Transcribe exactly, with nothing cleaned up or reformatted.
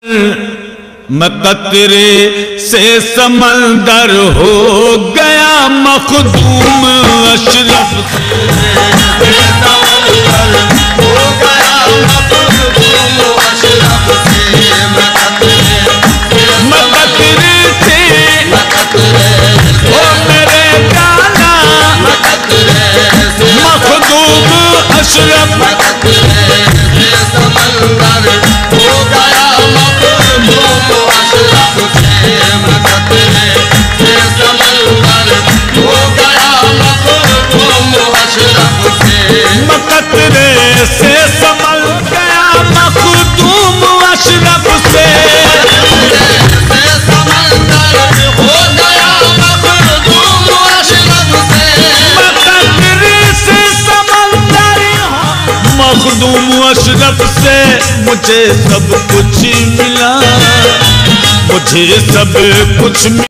मैं कतरे से समंदर हो गया मखदूम अशरफ से हो गया मखदूम अशरफ से मैं कतरे से ओ मेरे काला मखदूम अशरफ समंदर हो गया मखदूम अशरफ से मकतरे से समंदर हो गया मखदूम अशरफ से मकतरे से समल गया मखदूम अशरफ से समंदर हो गया मखदूम अशरफ से मकतरे से समंदर मखदूम अशरफ से मुझे सब कुछ मिला, मुझे सब कुछ मिला।